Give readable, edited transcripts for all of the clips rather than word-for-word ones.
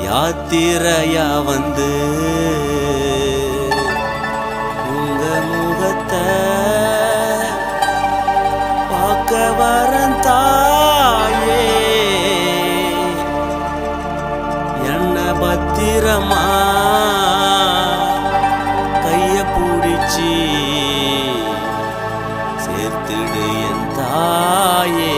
யாத்திரையா வந்து உங்க முகத்தை பார்க்க வரேன் தாயே, என்ன பத்திரமா கைய பிடிச்சி சேர்த்துடு என் தாயே.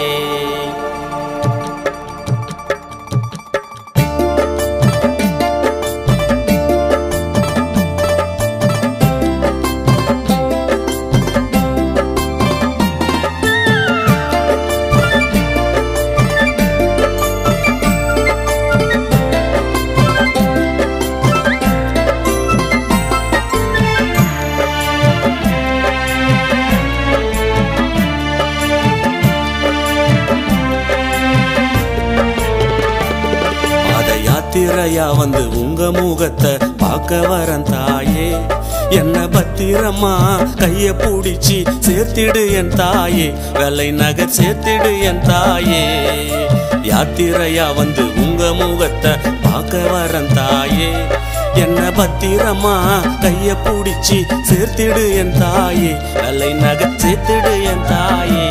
யாத்திரையா வந்து உங்க முகத்தை பார்க்க வரேன் தாயே, என்ன பத்திரமா கைய பிடிச்சி சேர்த்திடு என் தாயே, வெள்ளை நகை சேர்த்திடு என் தாயே. யாத்திரையா வந்து உங்க முகத்தை பார்க்க வரேன் தாயே, என்ன பத்திரமா கைய பிடிச்சி சேர்த்திடு என் தாயே, வெள்ளை நகை சேர்த்திடு என் தாயே.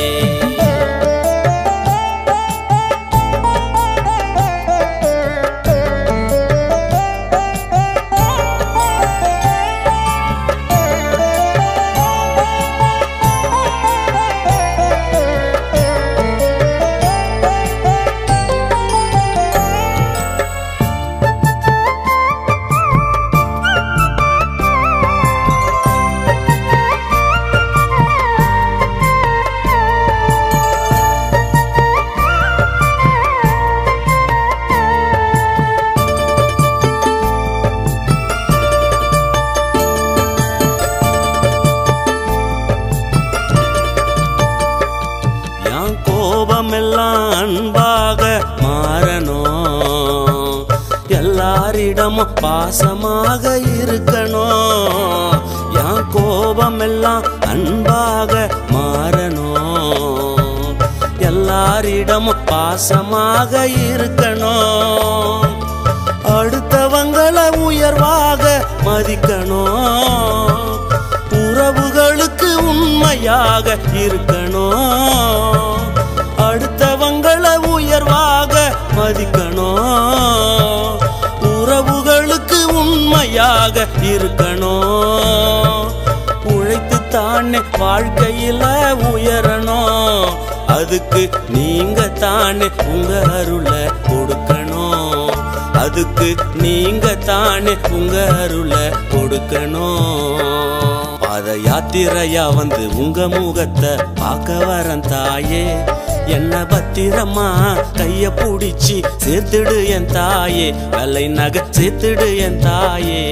கோபமெல்லாம் அன்பாக மாறணும், எல்லாரிடமும் பாசமாக இருக்கணும். என் கோபமெல்லாம் அன்பாக மாறணும், எல்லாரிடமும் பாசமாக இருக்கணும். அடுத்தவங்களை உயர்வாக மதிக்கணும், உறவுகளுக்கு உண்மையாக இருக்கணும். அடுத்தவங்களை உயர்வாக மதிக்கணும், உறவுகளுக்கு உண்மையாக இருக்கணும். உழைத்து தானே வாழ்க்கையில உயரணும், அதுக்கு நீங்க தானே உங்க அருளை கொடுக்கணும், அதுக்கு நீங்க தானே உங்க அருளை கொடுக்கணும். பாத யாத்திரையா வந்து உங்க முகத்தை பார்க்க வரேன் தாயே, என்ன பத்திரமா கைய பிடிச்சி சேர்த்துடு என் தாயே, வெள்ளை நகை சேர்த்துடு என் தாயே.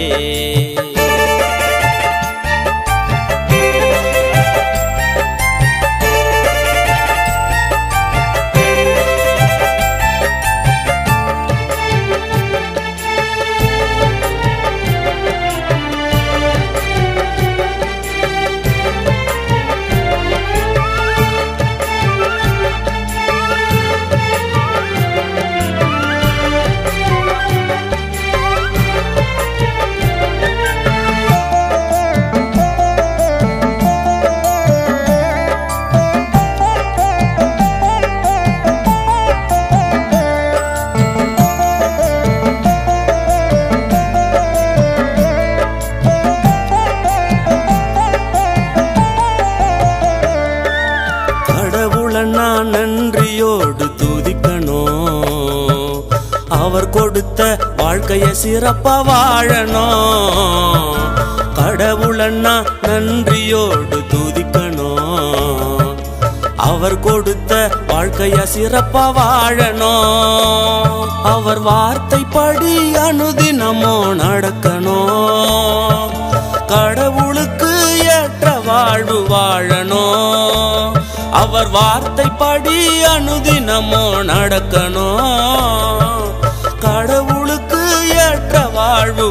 நான் நன்றியோடு துதிக்கணும், அவர் கொடுத்த வாழ்க்கைய சிறப்பா வாழணும். கடவுளன்னா நன்றியோடு துதிக்கணும், அவர் கொடுத்த வாழ்க்கைய சிறப்பா வாழணும். அவர் வார்த்தைப்படி அனுதினமோ நடக்கணும், கடவுளுக்கு ஏற்ற வாழ்வு வாழணும். அவர் வார்த்தைப்படி அனுதினமோ நடக்கணும், கடவுளுக்கு ஏற்ற வாழ்வு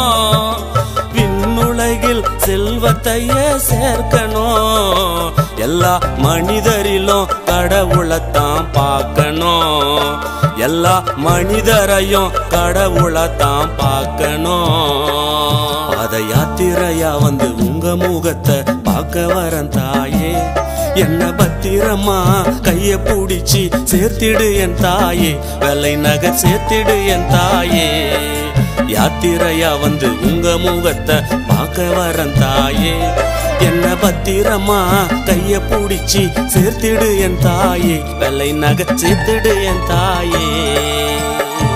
வாழணும். விண்ணுலகில் செல்வத்தையே சேர்க்கணும், எல்லா மனிதரிலும் கடவுளைத்தான் பார்க்கணும், எல்லா மனிதரையும் கடவுளைத்தான் பார்க்கணும். பாத யாத்திரையா வந்து உங்க முகத்தை பார்க்க வரேன் தாயே, என்ன பத்திரமா கைய பிடிச்சி சேர்த்திடு என் தாயே, வெள்ளை நகர் சேர்த்திடு என் தாயே. யாத்திரையா வந்து உங்க முகத்தை பார்க்க வரேன் தாயே, என்ன பத்திரமா கைய பிடிச்சி சேர்த்திடு என் தாயே, வெள்ளை நகர் சேர்த்திடு என் தாயே.